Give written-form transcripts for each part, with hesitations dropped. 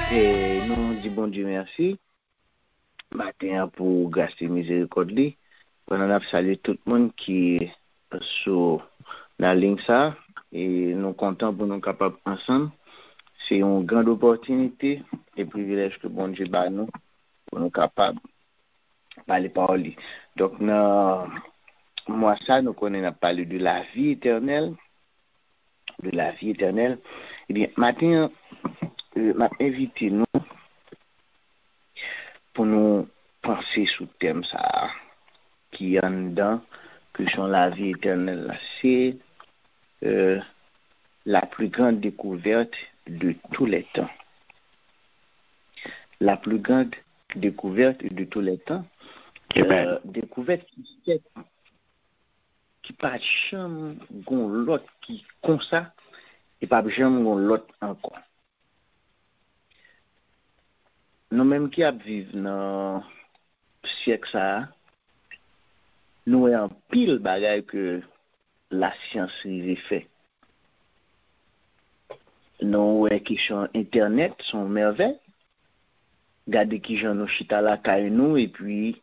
Et nous disons bon Dieu merci. Matin pour grâce et miséricorde. On a salué tout le monde qui est sur la ligne ça. Et nous comptons pour nous capables ensemble. C'est une grande opportunité et privilège que bon Dieu bat nous pour nous capables de parler par lui. Donc, moi, ça, nous connaissons parler de la vie éternelle. De la vie éternelle. Eh bien, matin, m'a invité nous pour nous penser sous le thème ça qui est en dedans que sont la vie éternelle. C'est la plus grande découverte de tous les temps. La plus grande découverte de tous les temps. Découverte qui pas jamais gon l'autre qui comme ça et pas jamais gon l'autre encore. Nous même qui vivons dans siècle ça, nous avons pile bagaille que la science a fait. Nous avons question internet son merveille. Regardez qui j'en nous chita la caille nous et puis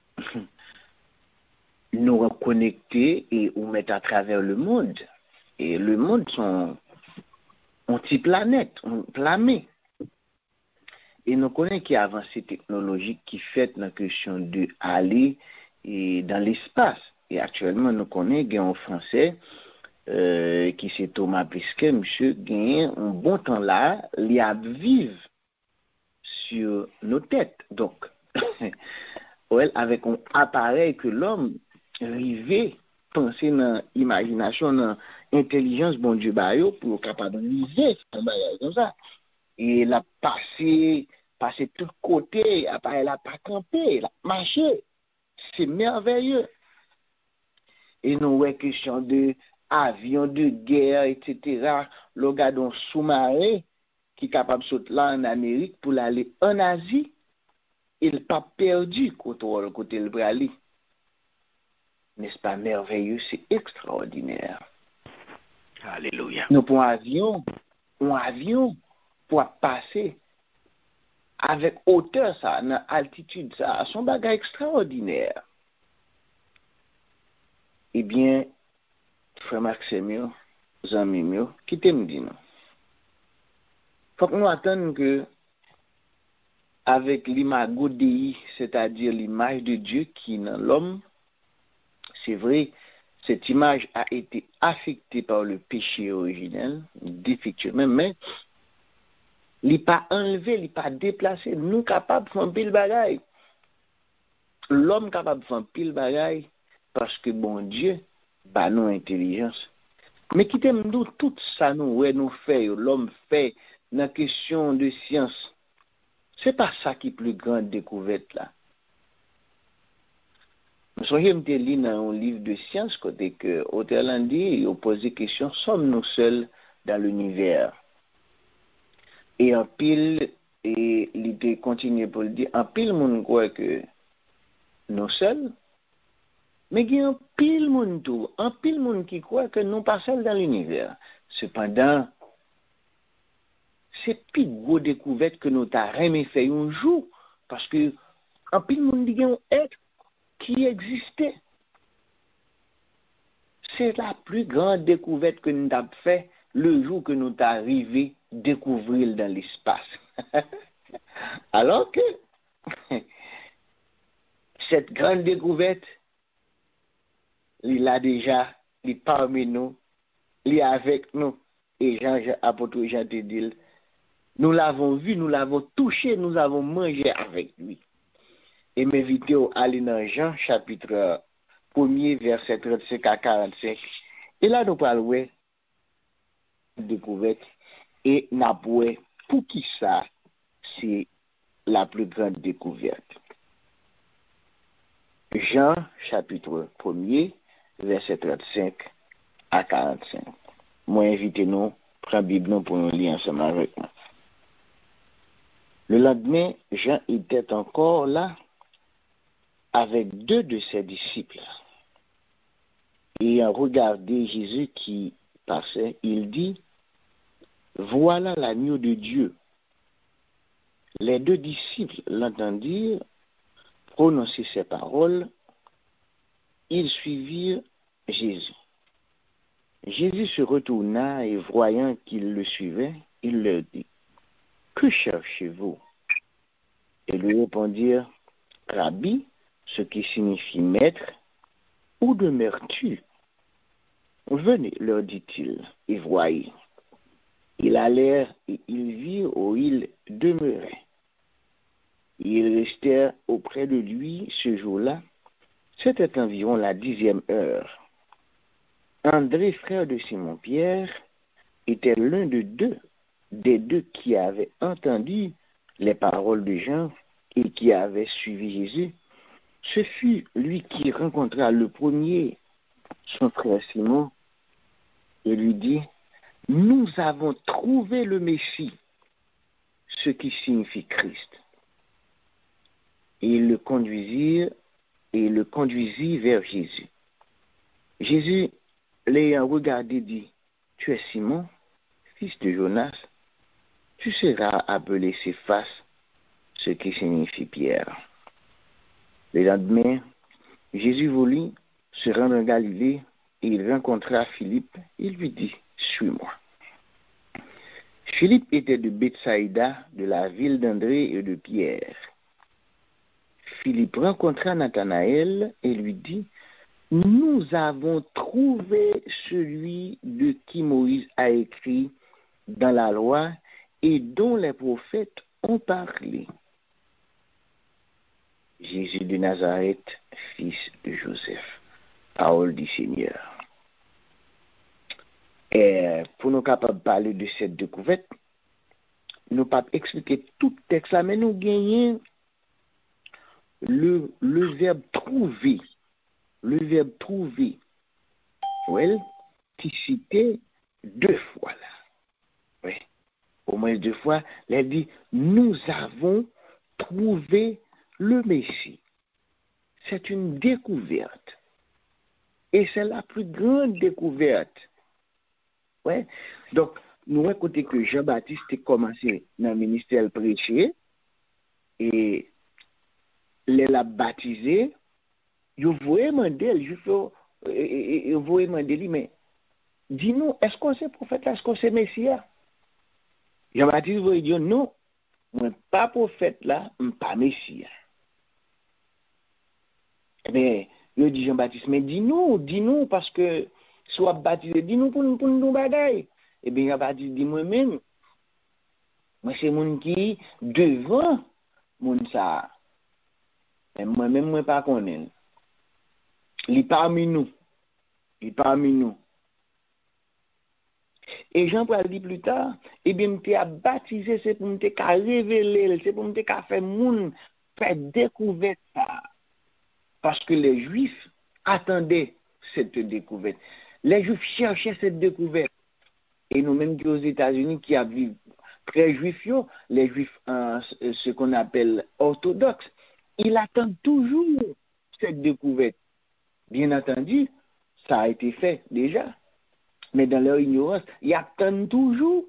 nous reconnecter et nous mettre à travers le monde. Et le monde sont une petite planète, une planète. Et nous connaissons qu'il y a avancée technologique qui fait la question de aller dans l'espace. Et actuellement, nous connaissons un Français qui c'est Thomas Pesquet, monsieur, gagne un bon temps là, il y a vivre sur nos têtes. Donc, avec un appareil que l'homme rivait, penser dans l'imagination, dans l'intelligence, bon Dieu, pour capable de vivre comme ça. Et il a passé tout côté, appareil la pas campé, il a marché. C'est merveilleux. Et nous avons question de avions de guerre, etc. Le gars d'un sous-marin qui est capable de sauter là en Amérique pour aller en Asie, il n'a pas perdu côté le brali. N'est-ce pas merveilleux? C'est extraordinaire. Alléluia. Nous pour un avion pour passer avec hauteur ça, dans altitude ça, son bagage extraordinaire. Eh bien, frère Maxime, amis, qui t'aime dit non? Faut que nous attendions que avec l'imago Dei, c'est-à-dire l'image de Dieu qui est dans l'homme, c'est vrai, cette image a été affectée par le péché originel, défectueux, mais il n'est pas enlevé, il n'est pas déplacé. Nous capables de faire pile bagaille. L'homme capable de faire pile bagaille parce que bon Dieu, bah nous intelligence. Mais qui t'aime nous tout ça nous fait, l'homme fait dans la question de science. C'est pas ça qui est plus grande découverte là. Nous sommes lu dans un livre de science côté que auteur l'a dit, il pose des questions, sommes-nous seuls dans l'univers? Et en pile, et l'idée continue pour le dire, en pile monde croit que nous seuls, mais il y a un pile monde tout, un pile monde qui croit que nous pas seuls dans l'univers. Cependant, c'est plus gros découverte que nous t'a jamais fait un jour, parce que en pile monde dit un être qui existait. C'est la plus grande découverte que nous avons fait le jour que nous sommes arrivés à découvrir dans l'espace. Alors que cette grande découverte, il a déjà, il est parmi nous, il est avec nous. Et apôtre Jean te dit, nous l'avons vu, nous l'avons touché, nous avons mangé avec lui. Et m'inviter à aller dans Jean chapitre 1er, verset 35 à 45. Et là, nous parlons de découverte et nous pour qui ça, c'est la plus grande découverte. Jean chapitre 1er, verset 35 à 45. Moi, invitez-nous, prends Bible pour nous lire ensemble avec moi. Le lendemain, Jean était encore là avec 2 de ses disciples. Et en regardant Jésus qui passait, il dit, voilà l'agneau de Dieu Les deux disciples l'entendirent prononcer ces paroles. Ils suivirent Jésus. Jésus se retourna et voyant qu'ils le suivaient, il leur dit, « Que cherchez-vous » Ils lui répondirent, « Rabbi », ce qui signifie maître, où demeures-tu? Venez, leur dit-il, et voyez. Ils allèrent et ils virent où il demeurait. Ils restèrent auprès de lui ce jour-là. C'était environ la 10e heure. André, frère de Simon-Pierre, était l'un des deux qui avaient entendu les paroles de Jean et qui avaient suivi Jésus. Ce fut lui qui rencontra le premier son frère Simon et lui dit, « Nous avons trouvé le Messie, ce qui signifie Christ. » Et il le conduisit vers Jésus. Jésus, l'ayant regardé, dit, « Tu es Simon, fils de Jonas, tu seras appelé Céphas, ce qui signifie Pierre. » Le lendemain, Jésus voulut se rendre en Galilée et il rencontra Philippe. Il lui dit, « Suis-moi. » Philippe était de Bethsaïda, de la ville d'André et de Pierre. Philippe rencontra Nathanaël et lui dit, « Nous avons trouvé celui de qui Moïse a écrit dans la loi et dont les prophètes ont parlé. Jésus de Nazareth, fils de Joseph. » Parole du Seigneur. Et pour nous capables de parler de cette découverte, nous ne pouvons pas expliquer tout le texte là, mais nous gagnons le verbe trouver. Le verbe trouver, well, qui cité 2 fois là. Oui, au moins 2 fois, il dit, nous avons trouvé le Messie. C'est une découverte. Et c'est la plus grande découverte. Ouais. Donc, nous écoutons que Jean-Baptiste a commencé dans le ministère prêcher et il l'a baptisé. Il voulait demander, mais dis-nous, est-ce qu'on c'est prophète là, est-ce qu'on c'est Messia? Jean-Baptiste voulait dire non, moi pas prophète là, pas Messia. Mais il dit Jean-Baptiste, mais dis-nous, parce que soit baptisé, dis-nous pour nous bagaille. Et bien Jean-Baptiste dit moi-même, moi c'est mon qui devant mon ça. Et moi-même, moi pas connais. Il est parmi nous. Et Jean Paul dit plus tard, eh bien, m'te a baptisé, c'est pour m'te ka révéler, c'est pour m'te ka faire moun, faire découverte ça. Parce que les Juifs attendaient cette découverte. Les Juifs cherchaient cette découverte. Et nous-mêmes qui aux États-Unis, qui vivent très Juifs, les Juifs, ce qu'on appelle orthodoxes, ils attendent toujours cette découverte. Bien entendu, ça a été fait déjà. Mais dans leur ignorance, ils attendent toujours.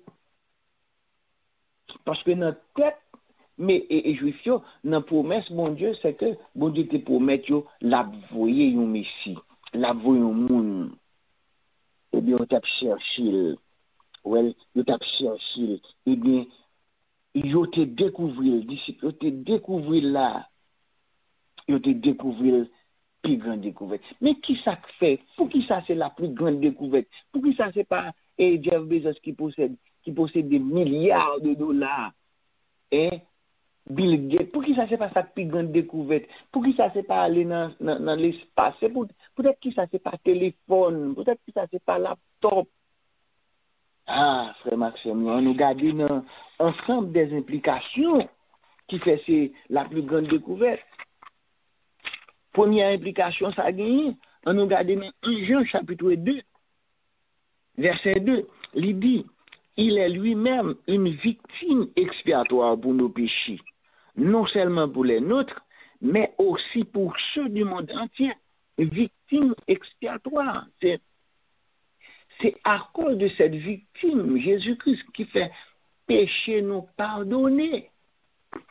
Parce que notre tête, mais et Juifs, notre promesse, mon Dieu, c'est que bon Dieu te promet la voyer un Messie, la voyer un monde. Eh bien, on t'a cherché, ouais, on t'a cherché. Eh bien, ils ont te découvert, les disciples, ils ont te découvert là, ils ont te découvert plus grande découverte. Mais qui ça fait? Pour qui ça c'est la plus grande découverte? Pour qui ça c'est pas Jeff Bezos qui possède des milliards de dollars? Et Bill Gates, pour qui ça c'est pas sa plus grande découverte? Pour qui ça c'est pas aller dans l'espace? Peut-être qui ça c'est pas téléphone? Peut-être qui ça c'est pas laptop? Ah, frère Maxime, on nous garde dans ensemble des implications qui fait c'est la plus grande découverte. Première implication, ça a gagné. On nous regarde dans 1 Jean chapitre 2, verset 2. Il dit, il est lui-même une victime expiatoire pour nos péchés, non seulement pour les nôtres, mais aussi pour ceux du monde entier. Victime expiatoire. C'est à cause de cette victime, Jésus-Christ, qui fait péché nous pardonner.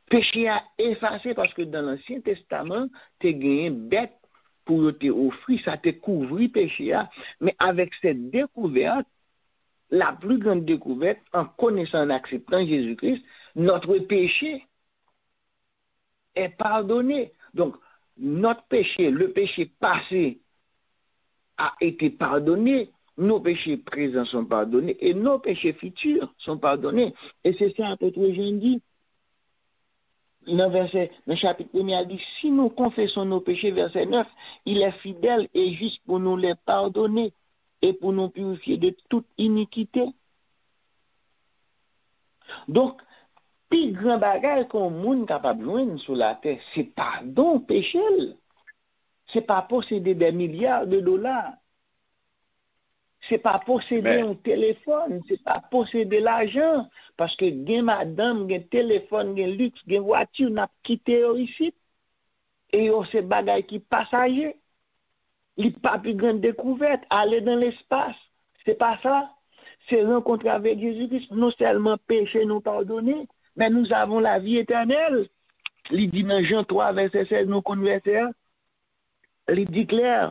Péché a effacé parce que dans l'Ancien Testament, tu as gagné bête pour te offrir, ça te couvrit péché. Mais avec cette découverte, la plus grande découverte, en connaissant et acceptant Jésus-Christ, notre péché est pardonné. Donc, notre péché, le péché passé a été pardonné, nos péchés présents sont pardonnés et nos péchés futurs sont pardonnés. Et c'est ça, apôtre Jean dit, dans le chapitre 1, il dit, si nous confessons nos péchés, verset 9, il est fidèle et juste pour nous les pardonner et pour nous purifier de toute iniquité. Donc, plus grand bagage qu'on monde capable de joindre sur la terre, c'est pardon, péché. C'est pas posséder des milliards de dollars. C'est pas posséder un téléphone, c'est pas posséder l'argent. Parce que gen madame, gen téléphone, gen luxe, gen voiture, n'a quitté ici. Et c'est bagay qui passager. Il pas plus grande découverte, aller dans l'espace. C'est pas ça. C'est rencontrer avec Jésus-Christ. Non seulement péché nous pardonner, mais nous avons la vie éternelle. Il dit dans Jean 3, verset 16, nous converser. Il dit clair.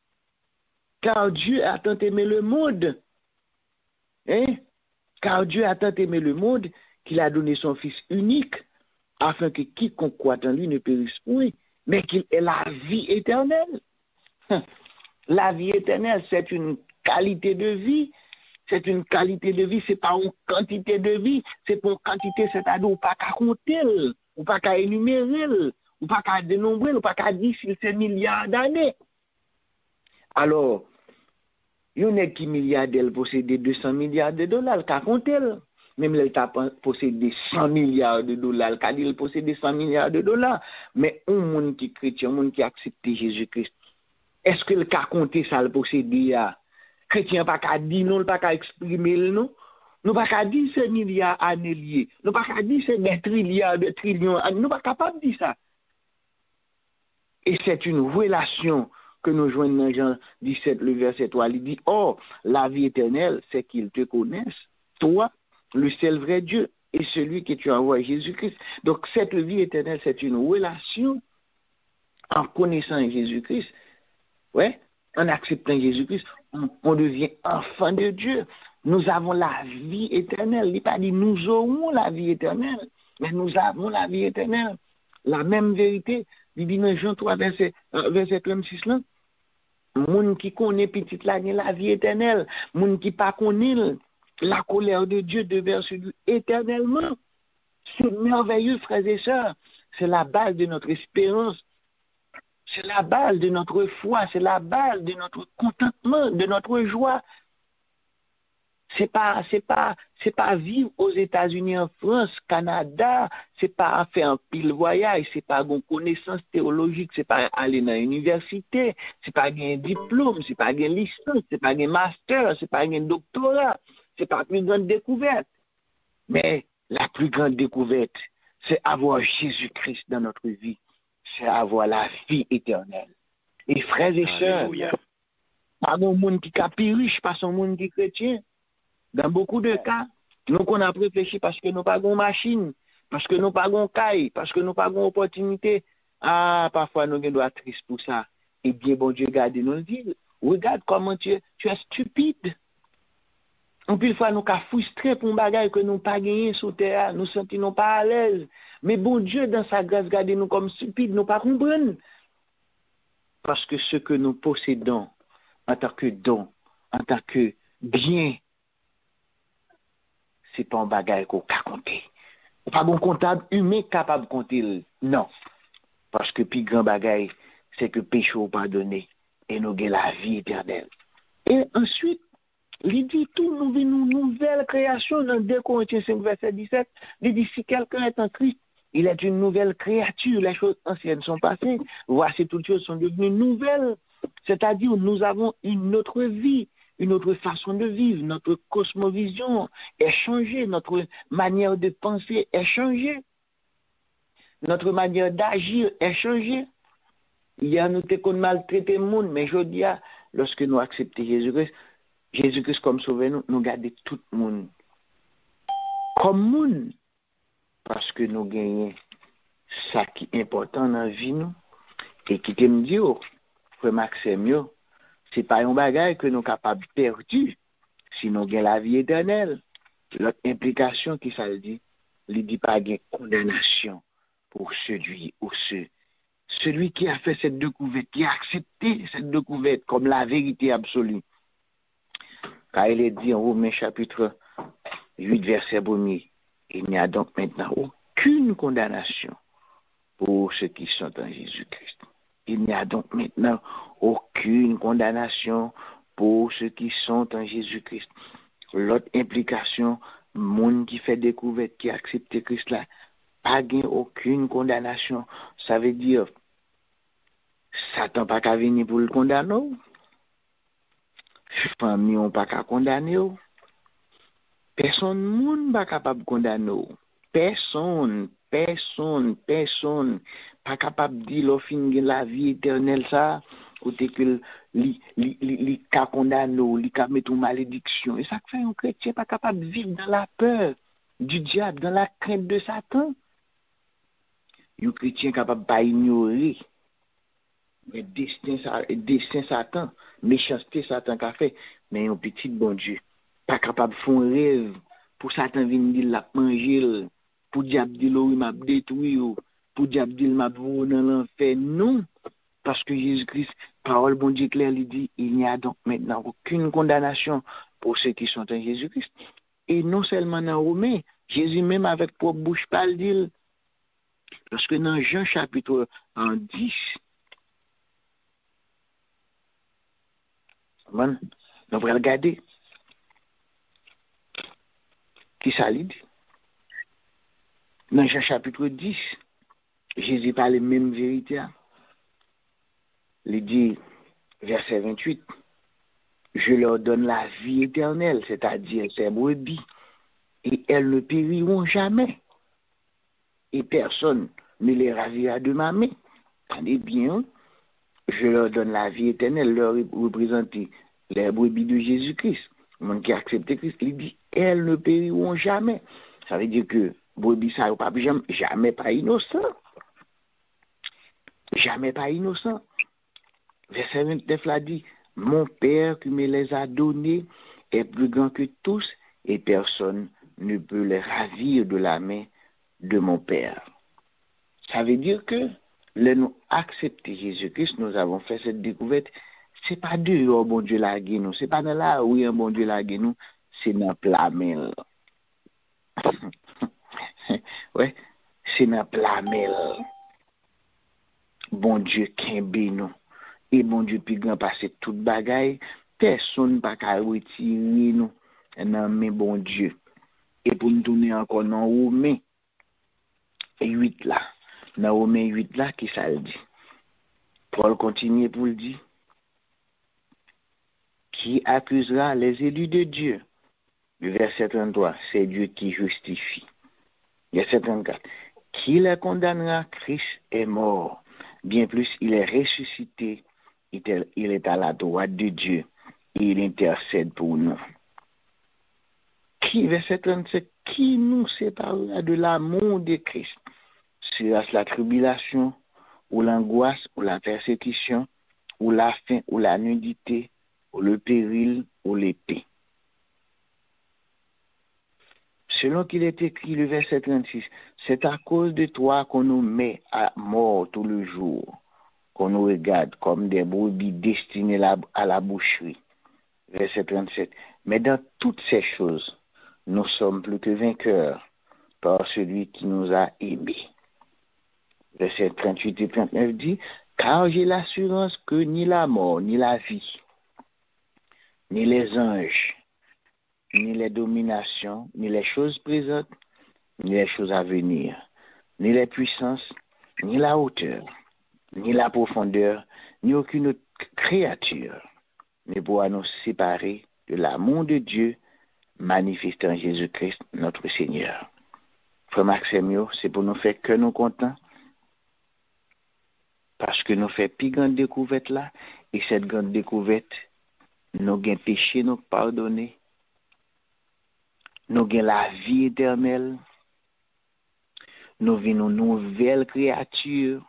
Car Dieu a tant aimé le monde. Hein? Car Dieu a tant aimé le monde qu'il a donné son Fils unique, afin que quiconque croit en lui ne périsse point, mais qu'il ait la vie éternelle. La vie éternelle, c'est une qualité de vie. C'est une qualité de vie, c'est pas une quantité de vie, c'est pour une quantité, c'est-à-dire, ou pas qu'à compter, ou pas qu'à énumérer, ou pas qu'à dénombrer, ou pas qu'à dire si c'est milliards d'années. Alors, il y en a qui milliardaires possèdent 200 milliards de dollars, qu'à compter. Même là, il possède 100 milliards de dollars, qu'à dire, il possède 100 milliards de dollars. Mais un monde qui est chrétien, un monde qui accepte Jésus-Christ, est-ce que le cas compter ça le possède? Chrétien pas qu'à dire non, pas qu'à exprimer non. Nous pas qu'à dire c'est milliards années liés. Nous pas qu'à dire c'est des trilliards, des trillions. Nous pas capable de dire ça. Et c'est une relation que nous joignons dans Jean 17, le verset 3. Il dit, oh, la vie éternelle, c'est qu'ils te connaissent, toi, le seul vrai Dieu, et celui que tu envoies, Jésus-Christ. Donc, cette vie éternelle, c'est une relation en connaissant Jésus-Christ. Ouais. En acceptant Jésus-Christ, on devient enfant de Dieu. Nous avons la vie éternelle. Il n'est pas dit nous aurons la vie éternelle, mais nous avons la vie éternelle. La même vérité. Il dit dans Jean 3, verset 36 là. Moun qui connaît petit la vie éternelle. Moun qui pas connaît la colère de Dieu devient sur lui éternellement. C'est merveilleux, frères et sœurs. C'est la base de notre espérance. C'est la base de notre foi, c'est la base de notre contentement, de notre joie. C'est pas vivre aux États-Unis, en France, Canada, c'est pas faire un pile voyage, c'est pas une connaissance théologique, c'est pas aller dans l'université, c'est pas un diplôme, c'est pas un licence, c'est pas un master, c'est pas un doctorat, c'est pas la plus grande découverte. Mais la plus grande découverte, c'est avoir Jésus-Christ dans notre vie. C'est avoir la vie éternelle. Et frères et sœurs, pas un monde qui est plus riche, pas un monde qui est chrétien. Dans beaucoup de cas, nous qu'on a réfléchi parce que nous n'avons pas de machine, parce que nous n'avons pas de caille, parce que nous n'avons pas d'opportunité. Ah, parfois nous sommes tristes pour ça. Eh bien, bon Dieu, regardez-nous le dire. Regarde comment tu es stupide. En plus, fois, nous sommes frustrés pour un bagage que nous n'avons pas gagné sur terre, nous ne sentons pas à l'aise. Mais bon Dieu, dans sa grâce, regardez-nous comme stupides, nous ne pas comprendre. Parce que ce que nous possédons en tant que don, en tant que bien, ce n'est pas un bagage qu'on peut compter. Pas un comptable humain capable de compter. Non. Parce que plus grand bagage, c'est que péché n'est pas donné et nous avons la vie éternelle. Et ensuite, il dit tout, nous vivons une nouvelle création dans 2 Corinthiens 5, verset 17. Il dit si quelqu'un est en Christ, il est une nouvelle créature. Les choses anciennes sont passées. Voici toutes choses sont devenues nouvelles. C'est-à-dire nous avons une autre vie, une autre façon de vivre. Notre cosmovision est changée. Notre manière de penser est changée. Notre manière d'agir est changée. Hier, nous t'étions maltraité le monde, mais je dis, lorsque nous acceptons Jésus-Christ comme sauveur, nous gardons tout le monde comme monde. Parce que nous gagnons ça qui est important dans la vie nous et qui te me dit frère Maxime c'est pas un bagage que nous capables perdu sinon gain la vie éternelle. L'autre implication qui ça le dit pas gain condamnation pour celui qui a fait cette découverte, qui a accepté cette découverte comme la vérité absolue. Car il est dit en Romains chapitre 8 verset 1er, il n'y a donc maintenant aucune condamnation pour ceux qui sont en Jésus-Christ. Il n'y a donc maintenant aucune condamnation pour ceux qui sont en Jésus-Christ. L'autre implication, monde qui fait découverte, qui a accepté Christ là, pas gain aucune condamnation. Ça veut dire, Satan pas qu'à venir pour le condamner. Famille on pas qu'à condamner. Personne monde pas capable de condamner. Personne pas capable de dire l'offre la vie éternelle ça côté que li ka condamner, li ka mettre une malédiction. Et ça fait un chrétien pas capable de vivre dans la peur du diable, dans la crainte de Satan. Un chrétien capable pas ignorer le destin Satan, méchanceté Satan qu'a fait, mais un petit bon Dieu pas capable de faire un rêve pour Satan venir dire la manger, pour diable dire il m'a détruit, pour diable dire m'a voué dans l'enfer. Non, parce que Jésus-Christ, parole bon Dieu claire, il dit il n'y a donc maintenant aucune condamnation pour ceux qui sont en Jésus-Christ. Et non seulement dans Romains, Jésus même avec propre bouche parle dit, parce que dans Jean chapitre 10, on va regarder qui ça dit. Dans Jean chapitre 10, Jésus parle la même vérité. Il dit, verset 28, je leur donne la vie éternelle, c'est-à-dire ces brebis, et elles ne périront jamais. Et personne ne les ravira de ma main. Tenez bien, je leur donne la vie éternelle, leur représenter les brebis de Jésus-Christ. Le monde qui a accepté Christ, il dit, elles ne périront jamais. Ça veut dire que brebis, ça ne pas jamais pas innocent. Jamais pas innocent. Verset 29 l'a dit, mon Père qui me les a donnés est plus grand que tous et personne ne peut les ravir de la main de mon Père. Ça veut dire que nous accepter Jésus-Christ, nous avons fait cette découverte. C'est pas dehors, bon Dieu l'a gué nous. C'est pas dans là où un bon Dieu l'a gué nous. C'est dans la mer. Ouais, c'est dans la mer. Bon Dieu kembe nous. Et bon Dieu puis grand passer toute bagaille, personne pas qu'à retirer nous dans mais bon Dieu. Et pour nous tourner encore dans Romains 8 là. Dans Romains 8 là qui ça le dit. Paul continue pour le dire. Qui accusera les élus de Dieu? Le verset 33, c'est Dieu qui justifie. Verset 34. Qui les condamnera? Christ est mort. Bien plus, il est ressuscité. Il est à la droite de Dieu et il intercède pour nous. Verset 37, qui nous séparera de l'amour de Christ? Sera-ce la tribulation, ou l'angoisse, ou la persécution, ou la faim, ou la nudité, ou le péril, ou l'épée? Selon qu'il est écrit, le verset 36, c'est à cause de toi qu'on nous met à mort tout le jour, qu'on nous regarde comme des brebis destinées à la boucherie. Verset 37. Mais dans toutes ces choses, nous sommes plus que vainqueurs par celui qui nous a aimés. Verset 38 et 39 dit, car j'ai l'assurance que ni la mort, ni la vie, ni les anges, ni les dominations, ni les choses présentes, ni les choses à venir, ni les puissances, ni la hauteur, ni la profondeur, ni aucune autre créature ne pourra nous séparer de l'amour de Dieu manifesté en Jésus-Christ, notre Seigneur. Frère Maxime, c'est pour nous faire que nous contents, parce que nous faisons plus grande découverte là, et cette grande découverte, nous avons péché, nous pardonner, nous avons la vie éternelle, nous venons nouvelle créature.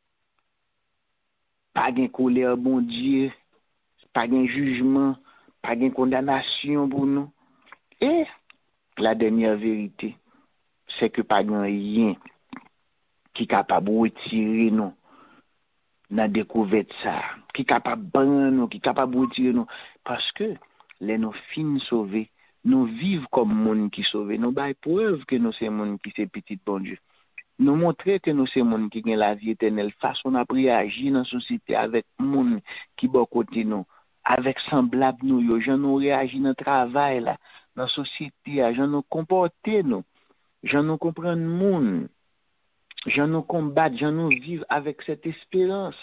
Pas de colère, bon Dieu. Pas de jugement. Pas de condamnation pour nous. Et la dernière vérité, c'est que pas de rien qui est capable de retirer nous dans la découverte ça, qui est capable de nous, qui est capable de retirer nous. Parce que les nous fins sauvés, nous vivons comme monde qui sauvé. Nous avons preuve que nous sommes monde qui c'est petit bon Dieu. Nous montrer que nous sommes monde qui ont la vie éternelle. Façon à réagir dans la société avec monde qui bon côté nous, avec semblable nous, yo, gens nous réagir dans le travail là, dans la société, gens nous comporter nous, gens nous comprendre monde. J'en nous combattre, j'en nous vivre avec cette espérance.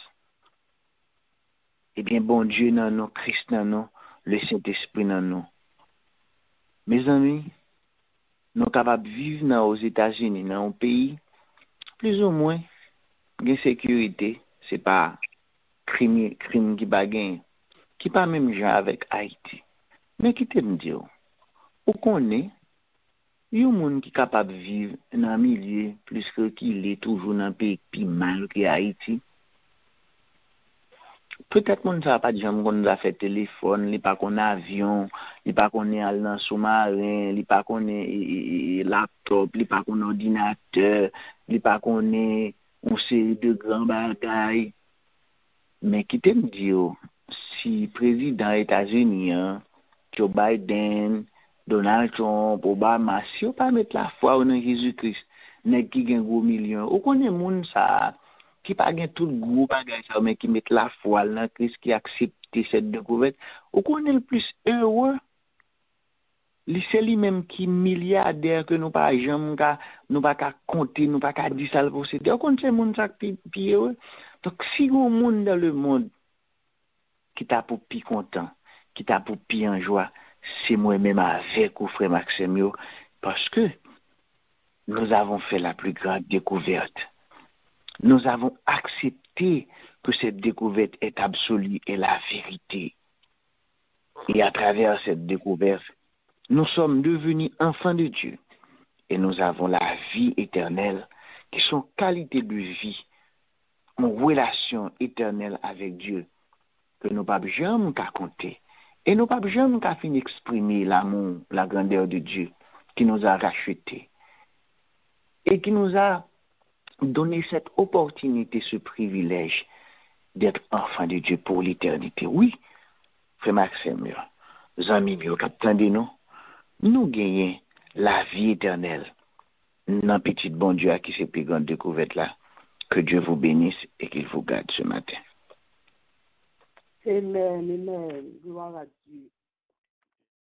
Eh bien, bon Dieu dans nous, Christ dans nous, le Saint-Esprit dans nous. Mes amis, nous sommes capables de vivre aux États-Unis, dans un pays, plus ou moins, de sécurité, ce n'est pas crime qui bagagne, qui pas même genre avec Haïti. Mais qui te me dit, où qu'on est, il y a un monde qui est capable de vivre dans un milieu plus que qu'il est toujours dans un pays plus mal que Haïti. Peut-être qu'on ne sait pas déjà qu'on a fait téléphone, il n'y a pas qu'on avion, il n'y a pas qu'on est dans sous-marin, il n'y a pas qu'on est laptop, il n'y a pas qu'on ordinateur, il n'y a pas qu'on est une série de grands bagailles. Mais qui te me dit, si le président des États-Unis, Joe Biden, Donald Trump, Obama, si on pas mettre la foi dans Jésus-Christ, n'est qui gagne gros millions, on connaît monde ça qui pas gagne tout le gros bagage ça mais qui met la foi dans Christ qui accepte cette découverte, on connaît le plus heureux. C'est lui-même qui milliardaire que nous pas jamais nous pas compter, nous pas dire ça le posséder. On connaît monde ça qui heureux. Donc si on monde dans le monde qui t'a pour plus content, qui t'a pour plus en joie, c'est moi-même avec vous, frère Maxime, parce que nous avons fait la plus grande découverte. Nous avons accepté que cette découverte est absolue et la vérité. Et à travers cette découverte, nous sommes devenus enfants de Dieu. Et nous avons la vie éternelle, qui sont qualité de vie, en relation éternelle avec Dieu, que nous ne pouvons jamais compter. Et nous ne pouvons jamais finir d'exprimer l'amour, la grandeur de Dieu, qui nous a rachetés. Et qui nous a donné cette opportunité, ce privilège d'être enfants de Dieu pour l'éternité. Oui, frère Maxime, les amis, nous gagnons la vie éternelle. Dans petit bon Dieu à qui c'est plus grande découverte là. Que Dieu vous bénisse et qu'il vous garde ce matin. Amen, amen. Gloire à Dieu.